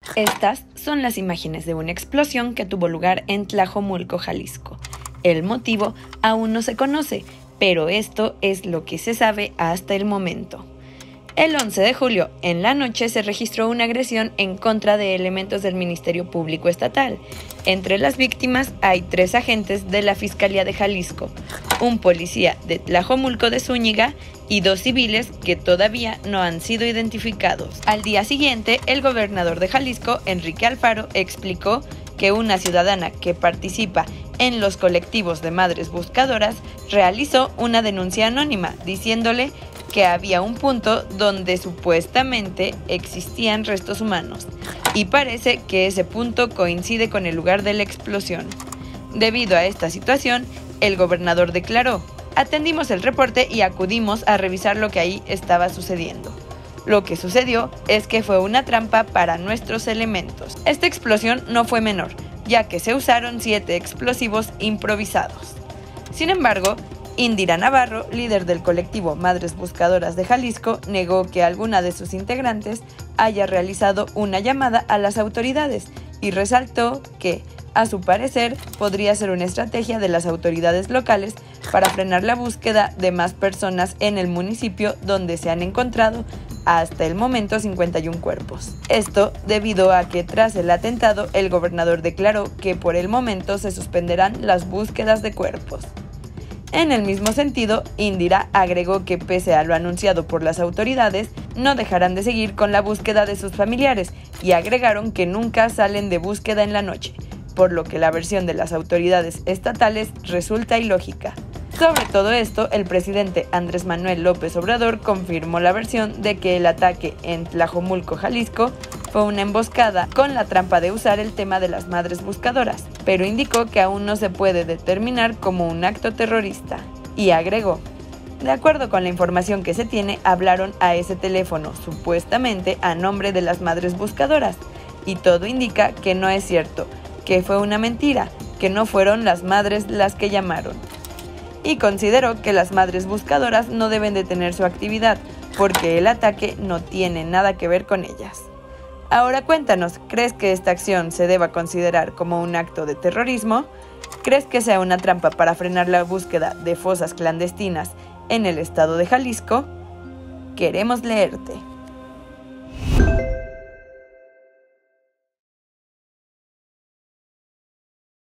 Estas son las imágenes de una explosión que tuvo lugar en Tlajomulco, Jalisco. El motivo aún no se conoce, pero esto es lo que se sabe hasta el momento. El 11 de julio, en la noche, se registró una agresión en contra de elementos del Ministerio Público Estatal. Entre las víctimas hay 3 agentes de la Fiscalía de Jalisco, un policía de Tlajomulco de Zúñiga y 2 civiles que todavía no han sido identificados. Al día siguiente, el gobernador de Jalisco, Enrique Alfaro, explicó que una ciudadana que participa en los colectivos de madres buscadoras realizó una denuncia anónima diciéndole que había un punto donde supuestamente existían restos humanos y parece que ese punto coincide con el lugar de la explosión. Debido a esta situación, el gobernador declaró: atendimos el reporte y acudimos a revisar lo que ahí estaba sucediendo. Lo que sucedió es que fue una trampa para nuestros elementos. Esta explosión no fue menor, ya que se usaron 7 explosivos improvisados. Sin embargo, Indira Navarro, líder del colectivo Madres Buscadoras de Jalisco, negó que alguna de sus integrantes haya realizado una llamada a las autoridades y resaltó que, a su parecer, podría ser una estrategia de las autoridades locales para frenar la búsqueda de más personas en el municipio donde se han encontrado hasta el momento 51 cuerpos. Esto debido a que tras el atentado el gobernador declaró que por el momento se suspenderán las búsquedas de cuerpos. En el mismo sentido, Indira agregó que pese a lo anunciado por las autoridades, no dejarán de seguir con la búsqueda de sus familiares y agregaron que nunca salen de búsqueda en la noche, por lo que la versión de las autoridades estatales resulta ilógica. Sobre todo esto, el presidente Andrés Manuel López Obrador confirmó la versión de que el ataque en Tlajomulco, Jalisco, fue una emboscada con la trampa de usar el tema de las madres buscadoras, pero indicó que aún no se puede determinar como un acto terrorista. Y agregó: de acuerdo con la información que se tiene, hablaron a ese teléfono, supuestamente a nombre de las madres buscadoras, y todo indica que no es cierto, que fue una mentira, que no fueron las madres las que llamaron. Y consideró que las madres buscadoras no deben detener su actividad, porque el ataque no tiene nada que ver con ellas. Ahora cuéntanos, ¿crees que esta acción se deba considerar como un acto de terrorismo? ¿Crees que sea una trampa para frenar la búsqueda de fosas clandestinas en el estado de Jalisco? Queremos leerte.